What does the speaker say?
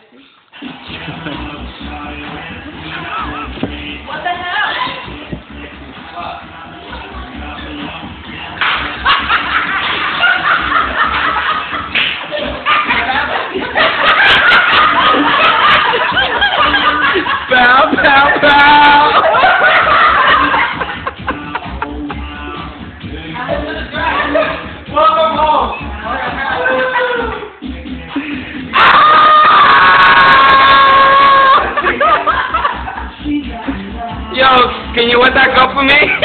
What the hell? Bow, bow, bow! Welcome home! Yo, can you let that go for me?